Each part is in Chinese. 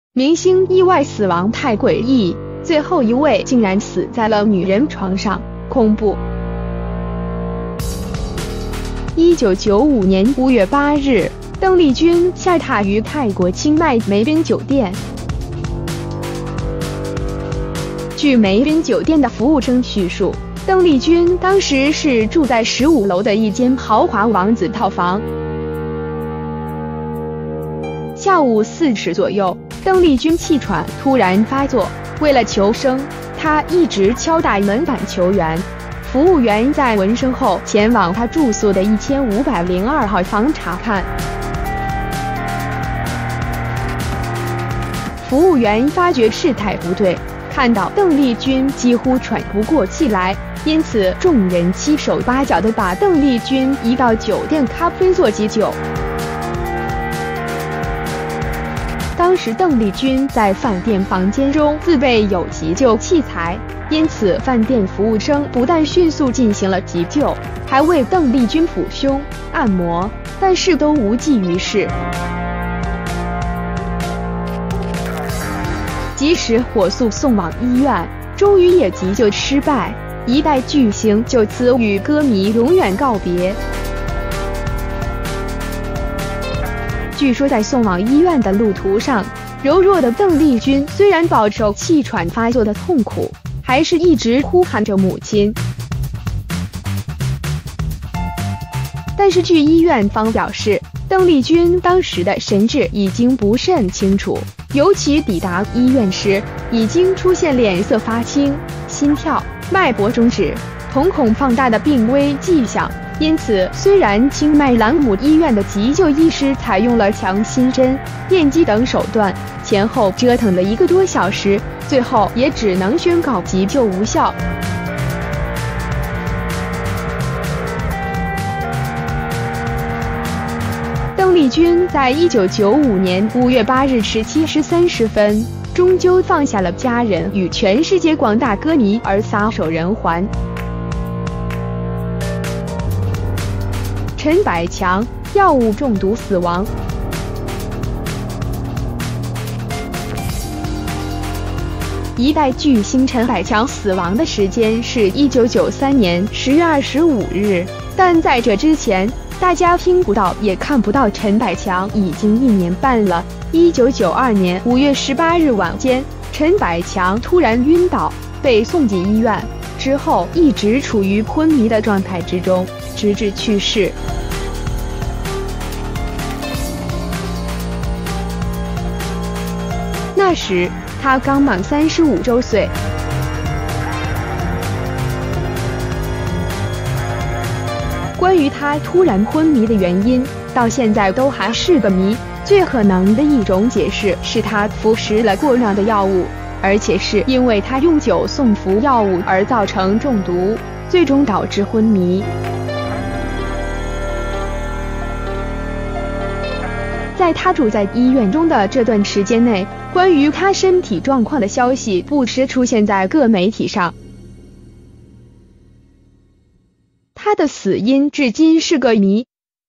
明星意外死亡太诡异，最后一位竟然死在了女人床上，恐怖。1995年5月8日，邓丽君下榻于泰国清迈梅宾酒店。据梅宾酒店的服务生叙述，邓丽君当时是住在15楼的一间豪华王子套房。下午4时左右，邓丽君气喘突然发作，为了求生，她一直敲打门板求援。服务员在闻声后前往她住宿的1502号房查看。服务员发觉事态不对，看到邓丽君几乎喘不过气来，因此众人七手八脚地把邓丽君移到酒店咖啡座急救。当时邓丽君在饭店房间中自备有急救器材，因此饭店服务生不但迅速进行了急救，还为邓丽君抚胸、按摩，但是都无济于事。及时火速送往医院，终于也急救失败，一代巨星就此与歌迷永远告别。据说在送往医院的路途上，柔弱的邓丽君虽然饱受气喘发作的痛苦，还是一直呼喊着母亲。但是据医院方表示，邓丽君当时的神志已经不甚清楚，尤其抵达医院时，已经出现脸色发青、心跳、脉搏终止、瞳孔放大的病危迹象。因此，虽然清迈兰姆医院的急救医师采用了强心针、电击等手段，前后折腾了1个多小时，最后也只能宣告急救无效。邓丽君在1995年5月8日17时30分，终究放下了家人与全世界广大歌迷而撒手人寰。陈百强药物中毒死亡。一代巨星陈百强死亡的时间是1993年10月25日，但在这之前，大家听不到也看不到陈百强已经1年半了。1992年5月18日晚间，陈百强突然晕倒，被送进医院，之后一直处于昏迷的状态之中，直至去世。那时他刚满35周岁。关于他突然昏迷的原因，到现在都还是个谜。最可能的一种解释是他服食了过量的药物，而且是因为他用酒送服药物而造成中毒，最终导致昏迷。在他住在医院中的这段时间内，关于他身体状况的消息不时出现在各媒体上。他的死因至今是个谜。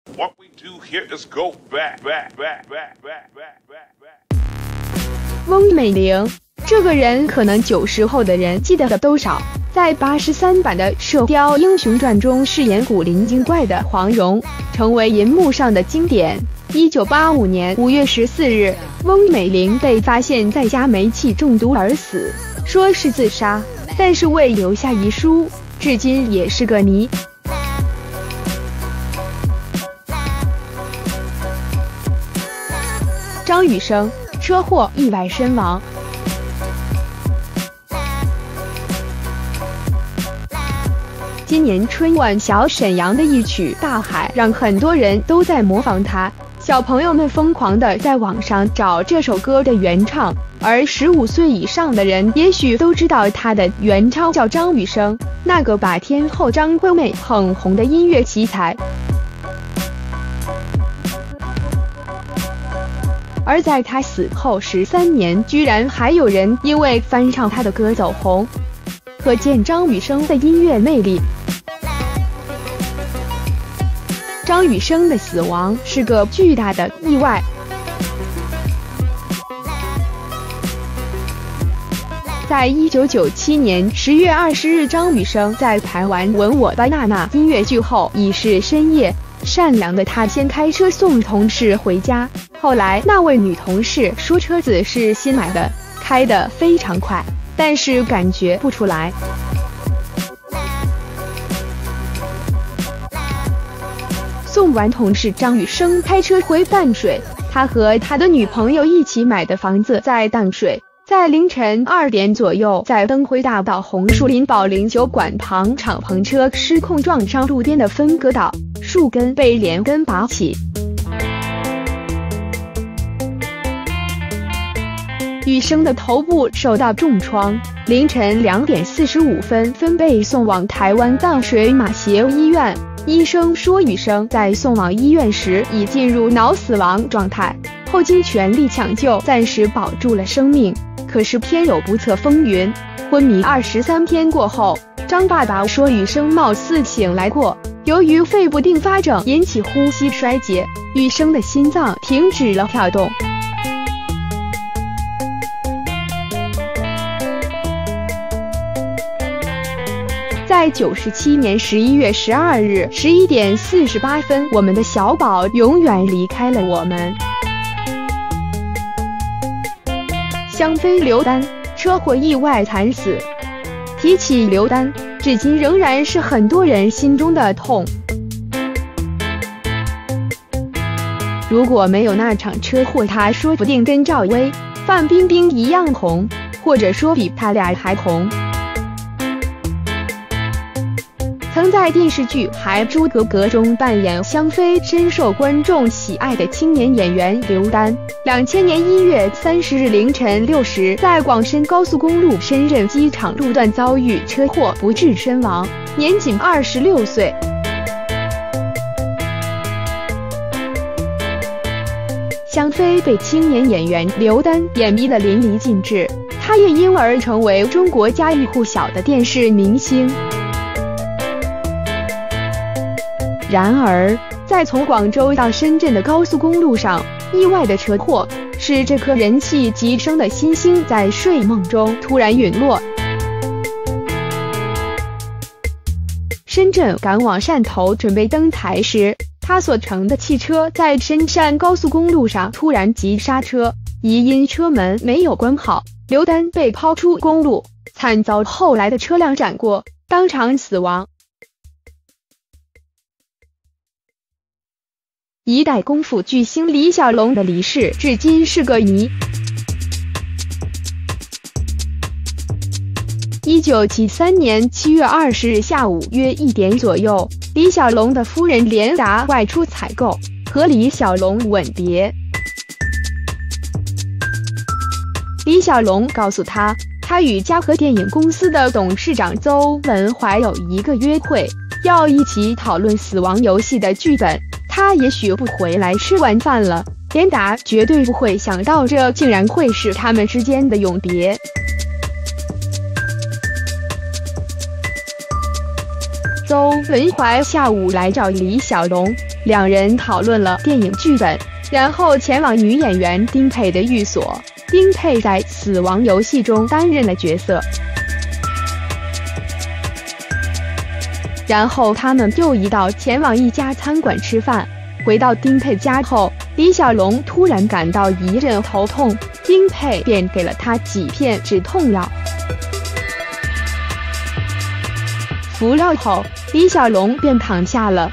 翁美玲这个人，可能90后的人记得的都少。在83版的《射雕英雄传》中饰演古灵精怪的黄蓉，成为银幕上的经典。1985年5月14日，翁美玲被发现在家煤气中毒而死，说是自杀，但是未留下遗书，至今也是个谜。张雨生车祸意外身亡。今年春晚小沈阳的一曲《大海》让很多人都在模仿他，小朋友们疯狂地在网上找这首歌的原唱，而15岁以上的人也许都知道他的原唱叫张雨生，那个把天后张惠妹捧红的音乐奇才。而在他死后13年，居然还有人因为翻唱他的歌走红，可见张雨生的音乐魅力。张雨生的死亡是个巨大的意外。 在1997年10月20日，张雨生在拍完《吻我吧，娜娜》音乐剧后已是深夜，善良的他先开车送同事回家，后来那位女同事说车子是新买的，开得非常快，但是感觉不出来。送完同事，张雨生开车回淡水，他和他的女朋友一起买的房子在淡水。在凌晨2点左右，在灯辉大道红树林保龄酒馆旁，敞篷车失控撞上路边的分隔岛，树根被连根拔起。雨生的头部受到重创，凌晨2点45分分被送往台湾淡水马偕医院。医生说，雨生在送往医院时已进入脑死亡状态，后经全力抢救，暂时保住了生命。可是天有不测风云，昏迷23天过后，张爸爸说雨生貌似醒来过，由于肺部并发症引起呼吸衰竭，雨生的心脏停止了跳动。在97年11月12日11点48分，我们的小宝永远离开了我们。香妃刘丹车祸意外惨死。提起刘丹，至今仍然是很多人心中的痛。如果没有那场车祸，他说不定跟赵薇、范冰冰一样红，或者说比他俩还红。曾在电视剧《还珠格格》中扮演香妃，深受观众喜爱的青年演员刘丹，2000年1月30日凌晨6时，在广深高速公路深圳机场路段遭遇车祸，不治身亡，年仅26岁。香妃被青年演员刘丹演绎得淋漓尽致，她也因而成为中国家喻户晓的电视明星。然而，在从广州到深圳的高速公路上，意外的车祸使这颗人气急升的新星在睡梦中突然陨落。深圳赶往汕头准备登台时，他所乘的汽车在深汕高速公路上突然急刹车，疑因车门没有关好，刘丹被抛出公路，惨遭后来的车辆闪过，当场死亡。一代功夫巨星李小龙的离世至今是个谜。1973年7月20日下午约1点左右，李小龙的夫人连达外出采购，和李小龙吻别。李小龙告诉他，他与嘉禾电影公司的董事长邹文怀有一个约会，要一起讨论死亡游戏的剧本。他也许不回来吃晚饭了，连达绝对不会想到这竟然会是他们之间的永别。邹文怀下午来找李小龙，两人讨论了电影剧本，然后前往女演员丁佩的寓所。丁佩在《死亡游戏》中担任了角色。然后他们又一道前往一家餐馆吃饭。回到丁佩家后，李小龙突然感到一阵头痛，丁佩便给了他几片止痛药。服药后，李小龙便躺下了。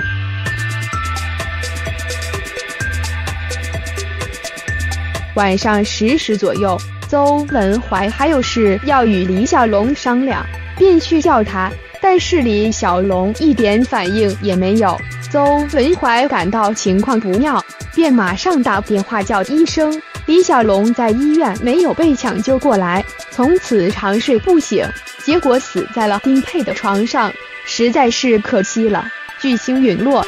晚上10时左右，邹文怀还有事要与李小龙商量，便去叫他。但是李小龙一点反应也没有，邹文怀感到情况不妙，便马上打电话叫医生。李小龙在医院没有被抢救过来，从此长睡不醒，结果死在了丁佩的床上，实在是可惜了，巨星陨落。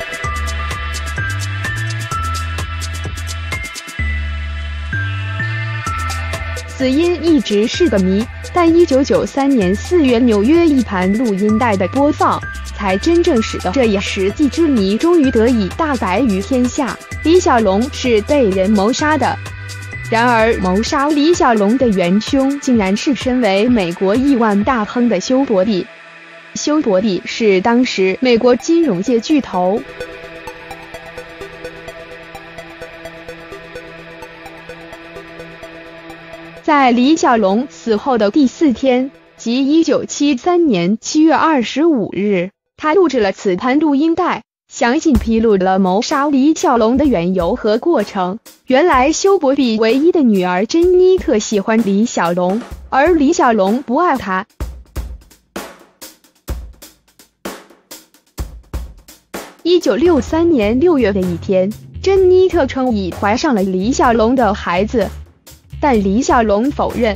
死因一直是个谜，但1993年4月纽约一盘录音带的播放，才真正使得这一世纪之谜终于得以大白于天下。李小龙是被人谋杀的。 然而，谋杀李小龙的元凶竟然是身为美国亿万大亨的休伯弟。休伯弟是当时美国金融界巨头。在李小龙死后的第4天，即1973年7月25日，他录制了此盘录音带，详细披露了谋杀李小龙的缘由和过程。原来休伯弟唯一的女儿珍妮特喜欢李小龙，而李小龙不爱她。1963年6月的一天，珍妮特称已怀上了李小龙的孩子，但李小龙否认。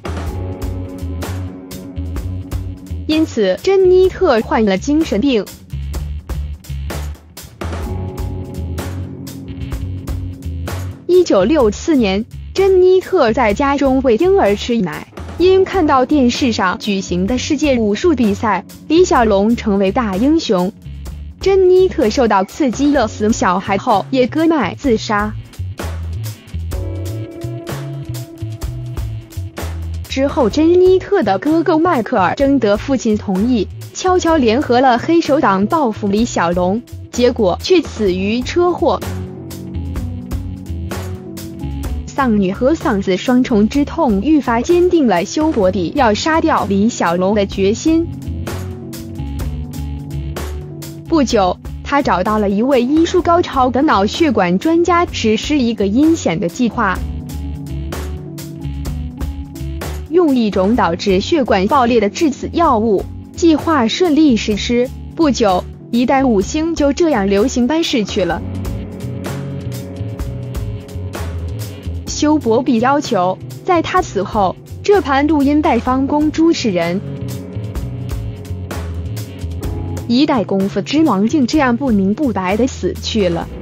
因此，珍妮特患了精神病。1964年，珍妮特在家中喂婴儿吃奶，因看到电视上举行的世界武术比赛，李小龙成为大英雄，珍妮特受到刺激勒死小孩后也割脉自杀。之后，珍妮特的哥哥迈克尔征得父亲同意，悄悄联合了黑手党报复李小龙，结果却死于车祸。丧女和丧子双重之痛愈发坚定了休伯弟要杀掉李小龙的决心。不久，他找到了一位医术高超的脑血管专家，实施一个阴险的计划，用一种导致血管爆裂的致死药物。计划顺利实施，不久，一代5星就这样流行般逝去了。休伯弟要求，在他死后，这盘录音带方公诸世人。一代功夫之王竟这样不明不白地死去了。